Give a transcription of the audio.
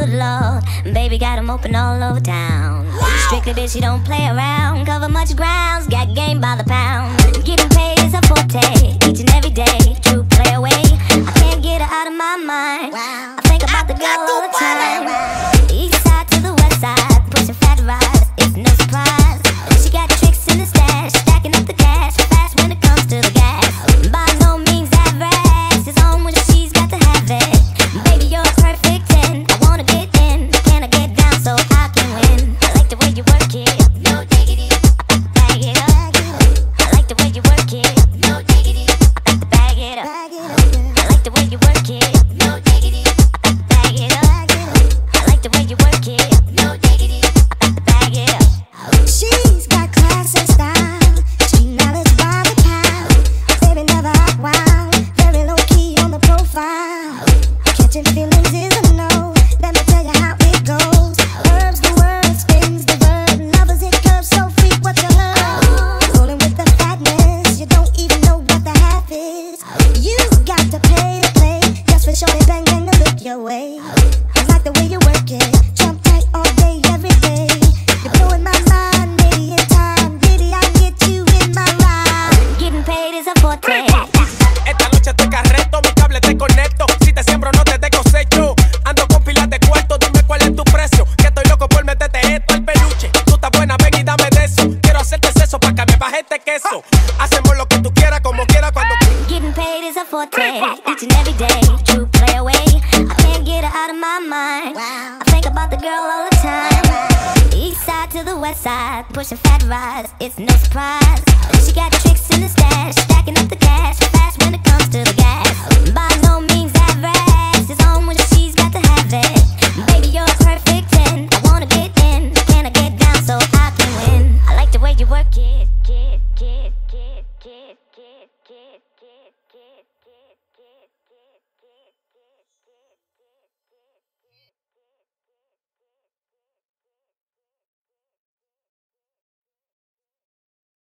good Lord. Baby got them open all over town. Strictly bitch, she don't play around. Cover much grounds, got game by the pound. Getting paid is a forte, each and every day. True play away, I can't get her out of my mind. I think about the girl all the time. East side to the west side, pushing fat rides, it's no surprise. She got tricks in the stash, stacking up the cash, fast when it comes to the gas. By no means average, it's on when she's got to have it. Baby, you're a perfect 10, I wanna get in. Can I get down so I can win? I like the way you work it, no diggity, bag it up. I like the way you work it, no diggity, bag it up. I like the way you work it, no diggity, bag it up. I like the way you work it, no diggity, bag it up. She's got class and style, street knowledge by the pound. Baby never act wild, very low key on the profile. Catching feelings is a no, let me tell you how it goes. Herbs the word, spins the verb, lovers it curves so freak what you heard. Rolling with the fatness, you don't even know what the half is. You got to pay to play, just for shorty bang bang to look your way. I like the way you work it, jump tight all day every day. You're blowing my mind, maybe in time, baby I can get you in my ride. Getting paid is a forte. Esta noche te carreto, mi cable te conecto. Si te siembro no te cosecho. Ando con pilas de cuarto, dime cuál es tu precio. Que estoy loco por meterte esto al peluche. Tú estás buena, ven y dame de eso. Quiero hacerte eso pa' que me baje este queso. Hacemos lo que tú quieras, como quieras, cuando Getting paid is a forte, each and every day. True play away, I can't get her out of my mind. I think about the girl all the time. East side to the west side, pushing fat rides, it's no surprise. She got tricks in the stash, stacking up the cash, fast when it comes to the gas. By no means